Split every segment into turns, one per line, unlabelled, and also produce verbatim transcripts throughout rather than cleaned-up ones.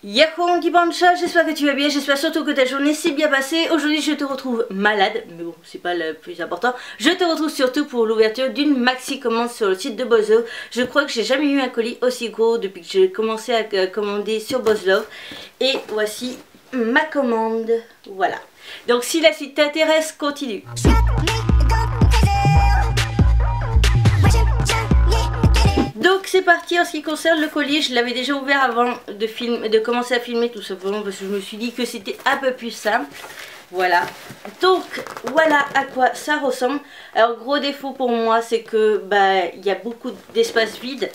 Yahoo Dibancha, j'espère que tu vas bien, j'espère surtout que ta journée s'est bien passée. Aujourd'hui je te retrouve malade, mais bon c'est pas le plus important. Je te retrouve surtout pour l'ouverture d'une maxi commande sur le site de BozzLove. Je crois que j'ai jamais eu un colis aussi gros depuis que j'ai commencé à commander sur BozzLove. Et voici ma commande, voilà. Donc si la suite t'intéresse, continue. Donc c'est parti en ce qui concerne le colis, je l'avais déjà ouvert avant de, film, de commencer à filmer tout simplement parce que je me suis dit que c'était un peu plus simple. Voilà, donc voilà à quoi ça ressemble. Alors gros défaut pour moi c'est que bah il y a beaucoup d'espace vide,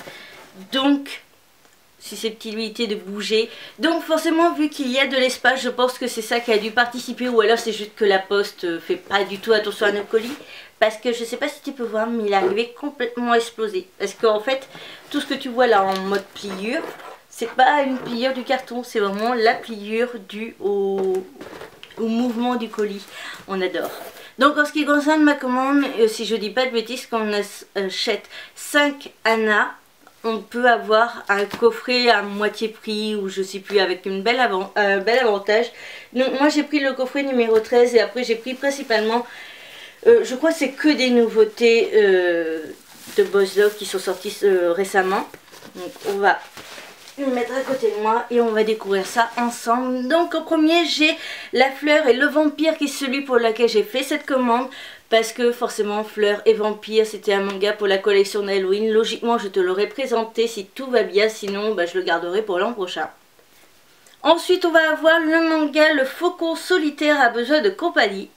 donc susceptibilité de bouger. Donc forcément vu qu'il y a de l'espace, je pense que c'est ça qui a dû participer, ou alors c'est juste que la poste fait pas du tout attention à nos colis. Parce que je sais pas si tu peux voir, mais il est arrivé complètement explosé. Parce qu'en fait, tout ce que tu vois là en mode pliure, c'est pas une pliure du carton, c'est vraiment la pliure due au, au mouvement du colis. On adore. Donc en ce qui concerne ma commande, euh, si je dis pas de bêtises, quand on achète cinq Anna, on peut avoir un coffret à moitié prix, ou je sais plus, avec une belle avant, un bel avantage. Donc moi j'ai pris le coffret numéro treize et après j'ai pris principalement... Euh, je crois que c'est que des nouveautés euh, de BozzLove qui sont sorties euh, récemment. Donc on va le mettre à côté de moi et on va découvrir ça ensemble. Donc en premier j'ai la fleur et le vampire qui est celui pour lequel j'ai fait cette commande. Parce que forcément Fleur et Vampire c'était un manga pour la collection d'Halloween. Logiquement je te l'aurais présenté si tout va bien, sinon bah, je le garderai pour l'an prochain. Ensuite on va avoir le manga Le Faucon Solitaire a besoin de compagnie.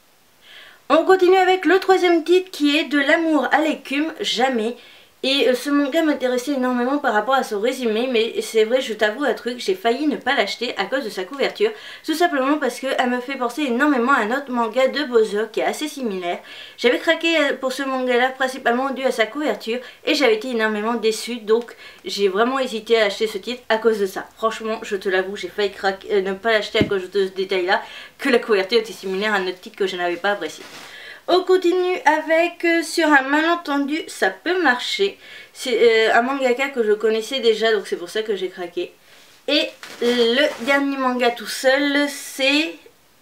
On continue avec le troisième titre qui est De l'amour à l'écume, jamais. Et euh, ce manga m'intéressait énormément par rapport à son résumé, mais c'est vrai, je t'avoue un truc, j'ai failli ne pas l'acheter à cause de sa couverture. Tout simplement parce qu'elle me fait penser énormément à un autre manga de BozzLove qui est assez similaire. J'avais craqué pour ce manga là principalement dû à sa couverture et j'avais été énormément déçue, donc j'ai vraiment hésité à acheter ce titre à cause de ça. Franchement, je te l'avoue, j'ai failli craquer, euh, ne pas l'acheter à cause de ce détail là, que la couverture était similaire à un autre titre que je n'avais pas apprécié. On continue avec euh, Sur un malentendu, ça peut marcher. C'est euh, un mangaka que je connaissais déjà, donc c'est pour ça que j'ai craqué. Et le dernier manga tout seul, c'est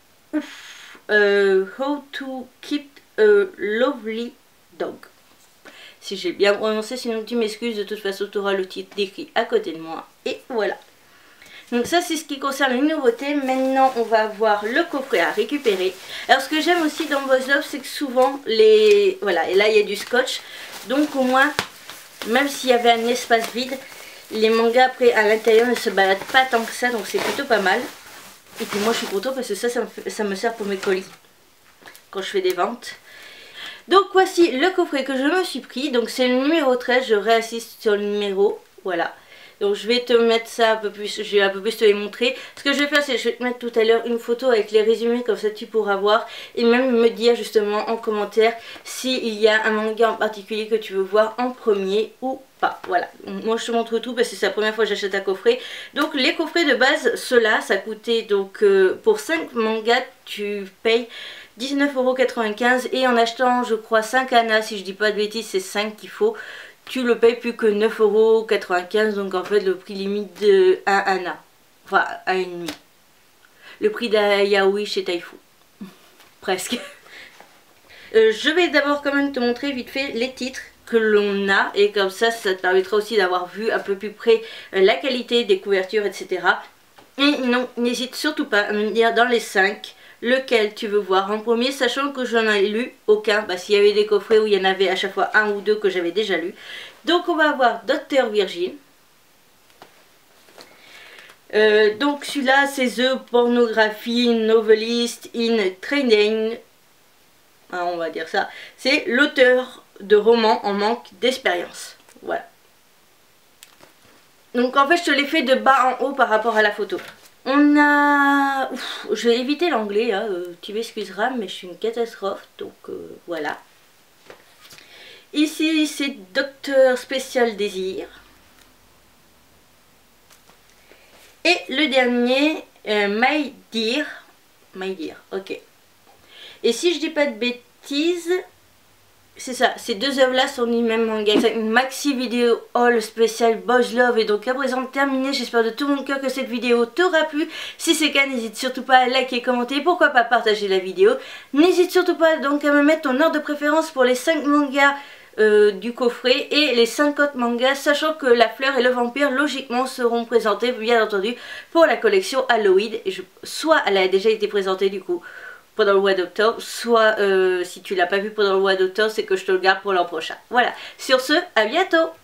euh, How to Keep a Lovely Dog. Si j'ai bien prononcé, sinon tu m'excuses, de toute façon tu auras le titre décrit à côté de moi. Et voilà. Donc ça c'est ce qui concerne les nouveautés. Maintenant on va avoir le coffret à récupérer. Alors ce que j'aime aussi dans BozzLove, c'est que souvent les... Voilà, et là il y a du scotch. Donc au moins, même s'il y avait un espace vide, les mangas après à l'intérieur ne se baladent pas tant que ça. Donc c'est plutôt pas mal. Et puis moi je suis contente parce que ça, ça me, fait, ça me sert pour mes colis. Quand je fais des ventes. Donc voici le coffret que je me suis pris. Donc c'est le numéro treize, je réassiste sur le numéro. Voilà. Donc je vais te mettre ça un peu plus, je vais un peu plus te les montrer. Ce que je vais faire, c'est que je vais te mettre tout à l'heure une photo avec les résumés, comme ça tu pourras voir. Et même me dire justement en commentaire s'il y a un manga en particulier que tu veux voir en premier ou pas. Voilà, moi je te montre tout parce que c'est la première fois que j'achète un coffret. Donc les coffrets de base, ceux-là, ça coûtait donc euh, pour cinq mangas, tu payes dix-neuf euros quatre-vingt-quinze. Et en achetant je crois cinq Anna, si je dis pas de bêtises, c'est cinq qu'il faut. Tu le payes plus que neuf euros quatre-vingt-quinze, donc en fait le prix limite de un Anna. Enfin, un et demi. Le prix d'un yaoi chez Taifu. Presque. Euh, je vais d'abord quand même te montrer vite fait les titres que l'on a. Et comme ça, ça te permettra aussi d'avoir vu un peu plus près la qualité des couvertures, et cetera. Et non, n'hésite surtout pas à me dire dans les cinq lequel tu veux voir en premier, sachant que je n'en ai lu aucun, parce qu'il y avait des coffrets où il y en avait à chaque fois un ou deux que j'avais déjà lu. Donc on va avoir Docteur Virgin. Euh, donc celui-là c'est The Pornography Novelist in Training, hein, on va dire ça. C'est l'auteur de romans en manque d'expérience. Voilà. Donc en fait je te l'ai fait de bas en haut par rapport à la photo. On a... Ouf, je vais éviter l'anglais, hein, euh, tu m'excuseras, mais je suis une catastrophe, donc euh, voilà. Ici, c'est Docteur Spécial Désir. Et le dernier, euh, My Dear. My Dear, ok. Et si je dis pas de bêtises, c'est ça, ces deux œuvres là sont du même manga. C'est une maxi vidéo haul spéciale Boys Love et donc à présent terminée. J'espère de tout mon cœur que cette vidéo t'aura plu. Si c'est le cas, n'hésite surtout pas à liker, commenter, pourquoi pas partager la vidéo. N'hésite surtout pas donc à me mettre ton ordre de préférence pour les cinq mangas Euh, du coffret et les cinquante mangas, sachant que la fleur et le vampire logiquement seront présentés bien entendu pour la collection Halloween. Et je, soit elle a déjà été présentée du coup pendant le mois d'octobre, soit euh, si tu l'as pas vu pendant le mois d'octobre, c'est que je te le garde pour l'an prochain. Voilà, sur ce, à bientôt.